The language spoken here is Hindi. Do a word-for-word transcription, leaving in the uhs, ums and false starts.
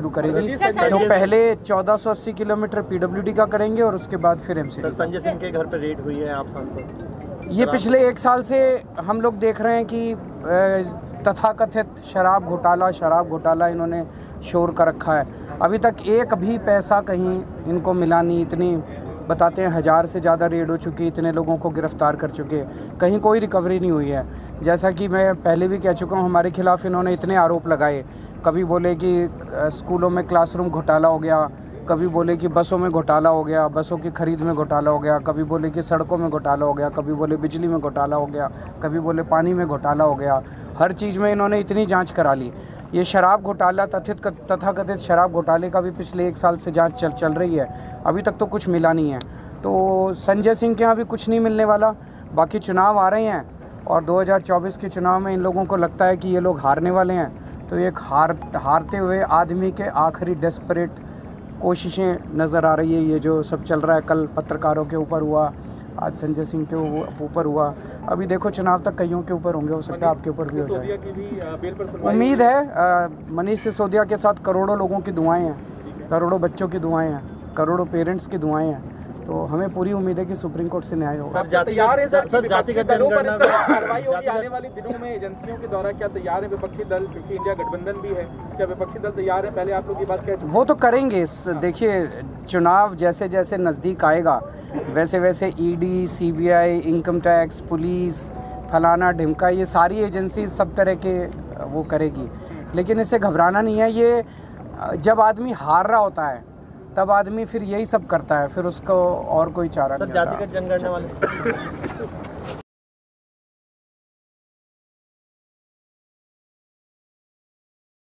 शुरू करेगी। तो पहले चौदह सौ अस्सी किलोमीटर पीडब्ल्यूडी का करेंगे और उसके बाद फिर एमसीडी। संजय सिंह के घर पर रेड हुई है, आप सांसद, ये पिछले एक साल से हम लोग देख रहे हैं कि तथाकथित शराब घोटाला शराब घोटाला इन्होंने शोर कर रखा है। अभी तक एक भी पैसा कहीं इनको मिला नहीं। इतनी बताते हैं हज़ार से ज़्यादा रेड हो चुकी, इतने लोगों को गिरफ्तार कर चुके, कहीं कोई रिकवरी नहीं हुई है। जैसा कि मैं पहले भी कह चुका हूँ, हमारे खिलाफ इन्होंने इतने आरोप लगाए। कभी बोले कि स्कूलों में क्लासरूम घोटाला हो गया, कभी बोले कि बसों में घोटाला हो गया, बसों की खरीद में घोटाला हो गया, कभी बोले कि सड़कों में घोटाला हो गया, कभी बोले बिजली में घोटाला हो गया, कभी बोले पानी में घोटाला हो गया। हर चीज़ में इन्होंने इतनी जांच करा ली। ये शराब घोटाला तथित तथाकथित शराब घोटाले का भी पिछले एक साल से जांच चल चल रही है, अभी तक तो कुछ मिला नहीं है। तो संजय सिंह के यहाँ भी कुछ नहीं मिलने वाला। बाकी चुनाव आ रहे हैं और दो हज़ार चौबीस के चुनाव में इन लोगों को लगता है कि ये लोग हारने वाले हैं, तो एक हार हारते हुए आदमी के आखिरी डेस्परेट कोशिशें नज़र आ रही है। ये जो सब चल रहा है, कल पत्रकारों के ऊपर हुआ, आज संजय सिंह के ऊपर हुआ, अभी देखो चुनाव तक कईयों के ऊपर होंगे, हो सकता है आपके ऊपर भी हो जाए। उम्मीद है मनीष सिसोदिया के साथ करोड़ों लोगों की दुआएं हैं, करोड़ों बच्चों की दुआएं हैं, करोड़ों पेरेंट्स की दुआएं हैं। तो हमें पूरी उम्मीद है कि सुप्रीम कोर्ट से न्याय होगा। सर जातिगत जनगणना कार्रवाई होगी आने वाले दिनों में एजेंसियों के द्वारा, क्या तैयार है विपक्षी दल, क्योंकि इंडिया गठबंधन भी है, क्या विपक्षी दल तैयार है? पहले आप लोग ये बात कह, वो तो करेंगे। देखिए चुनाव जैसे जैसे नज़दीक आएगा वैसे वैसे ED, CBI, income tax, police, फलाना ढिमका, ये सारी एजेंसी सब तरह के वो करेगी, लेकिन इससे घबराना नहीं है। ये जब आदमी हार रहा होता है तब आदमी फिर यही सब करता है, फिर उसको और कोई चारा नहीं होता। जातिगत जनगणना वाले